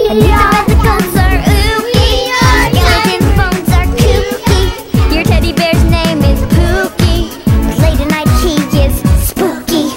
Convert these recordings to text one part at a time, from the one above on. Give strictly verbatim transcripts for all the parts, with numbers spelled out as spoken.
And the vesicles are ooky. Skeleton bones are kooky. Your teddy bear's name is Pookie. 'Cause late at night he is spooky.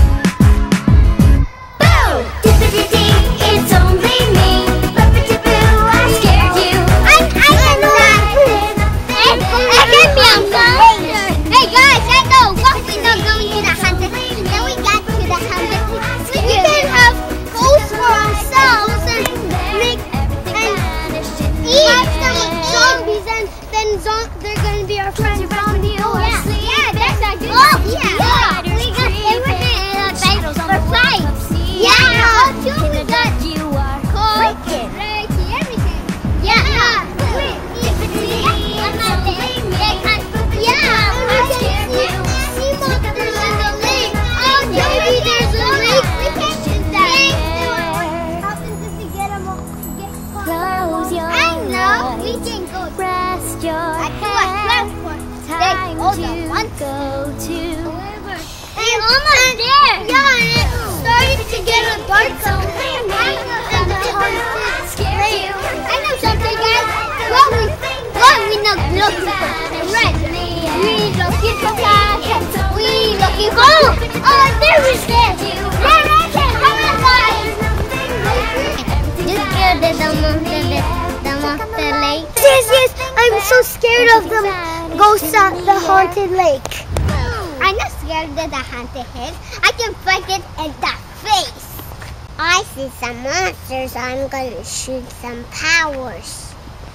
Boo! Dippity-dee, it's only me. Buppity-boo, I scared you. I I can do that. Hey, hey, me on Hey guys, I know what we know going to the haunted. Then we got to the haunted. We can have ghosts for ourselves and make and eat them zombies, and then zom they're gonna be our friends from the O S. Yeah, yeah, that's a good. Oh yeah, yeah. We got everything in a bag for five. Yeah, oh, two we got You are wicked, ready, everything. Yeah, yeah. Wait, I'm not there. They can't. Yeah, we can see sea monsters in the lake. Oh, maybe there's a lake. We can do that. Happens if we get them all. Get caught. Close your I know. We eyes. can go. Rest your I do a head. transport. Time Hold to on, one. go to. We're almost there. Yeah, and it's starting to get a dark zone. And the haunted Scare lake. you. I know something, guys. What we, what we not looking for? Red. We looking for black. We looking for. Oh, there is it. There is it. Come on, guys. You scared of the monster, the monster lake? Yes, yes. I'm so scared of the ghosts at the haunted lake. I'm not scared of the haunted lake. I can fight it in the face. I see some monsters. I'm gonna shoot some powers.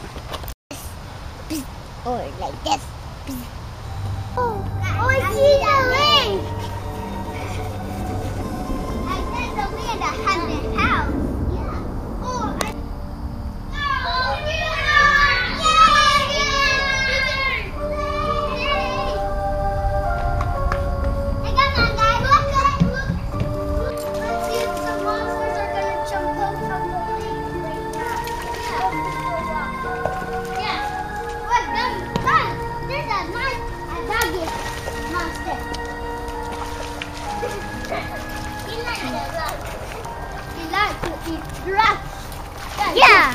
Or like this. Oh, oh I see the lake. I said the way in the haunted house. Yeah. Oh, I. Oh, yeah. Hey, come on, guys. Look, look, look. Let's see if some monsters are gonna jump out from the lake like that. Yeah. Yeah. Look, there's, look, there's a mon- a doggy monster. He likes the rock. He likes to eat rocks. Yeah.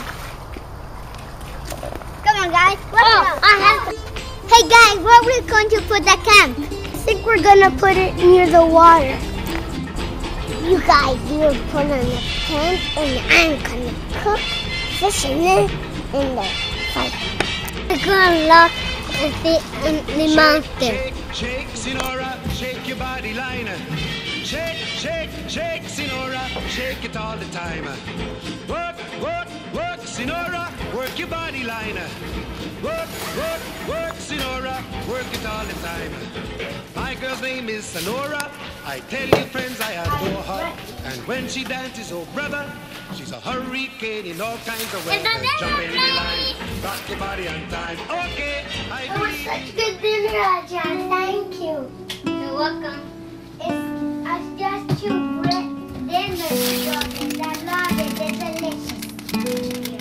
Come on, guys. Let's Oh, go. I have. Hey, guys, where we're going to put the camp? I think we're gonna put it near the water. You guys, you're put on the tent, and I'm gonna cook fish in there in the fire. We're gonna lock the, um, the monster. Shake, shake, Sinora, shake your body liner. Shake, shake, shake, Sinora, shake it all the time. Work, work, work, Sinora, work your body liner. Work, work, work, Sinora, work it all the time. My girl's name is Sonora. I tell you, friends, I adore her. And when she dances, oh brother, she's a hurricane in all kinds of weather. Jump in the line, rock your body on time. Okay, I It was agree. such good dinner, John. Thank you. You're welcome. It's uh, just two bread dinners, and I love it. They're delicious.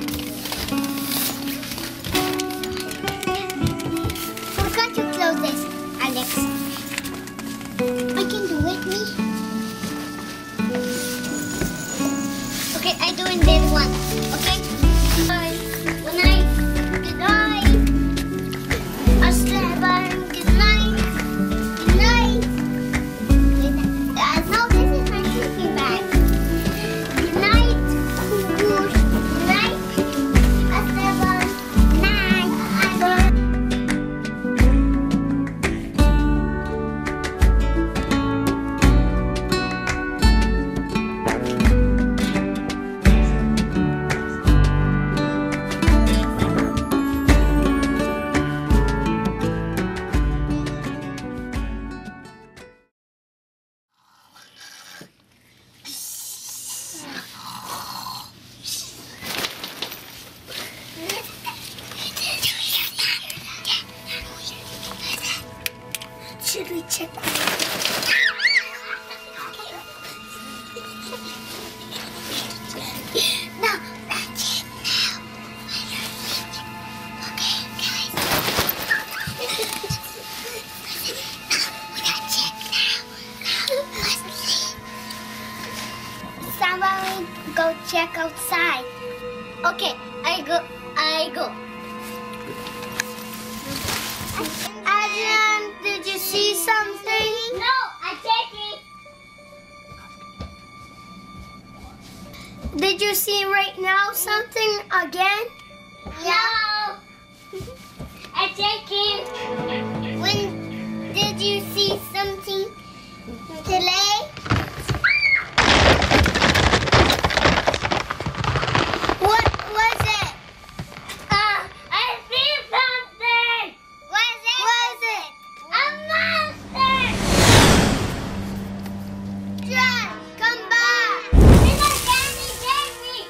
We're going to close this, Alex. I can do it, me. Okay, I'm doing this one. Okay? Bye. Good night. Good night. Asleep. Good night. Good night. Uh, no, this is my sleeping bag. Good night. Good night. Asleep. Night. Should we check? No, that's it now. Okay, guys. We gotta check now. Let's see. Somebody go check outside. Okay, I go. I go. Adrian, did you see something? No, I take it. Did you see right now something again? No. I take it. When did you see something today? What was it? Uh, I see something. Was it? Was it? A monster! John, come back. It's a candy baby.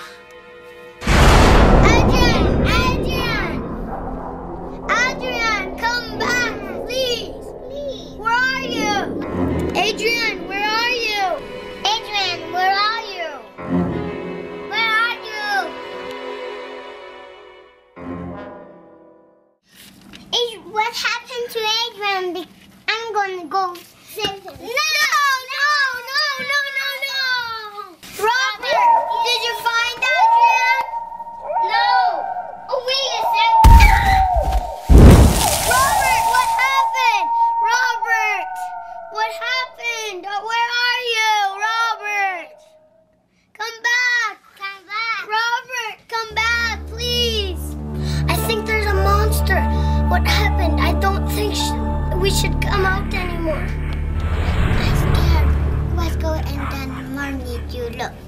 Adrian, Adrian. Adrian, come back, please. Please. Where are you? Adrian, where are you? Adrian, where are you? Where are you? Ad- what happened to Adrian? Be- I'm gonna go save him. No, no, no, no, no, no. Robert, did you find Adrian? No. Oh, wait a second. Robert, what happened? Robert, what happened? Uh, Where are you, Robert? Come back. Come back. Robert, come back, please. I think there's a monster. What happened? I don't think sh- we should come out anymore. I'm scared. Let's go and then Mom needs you. Look.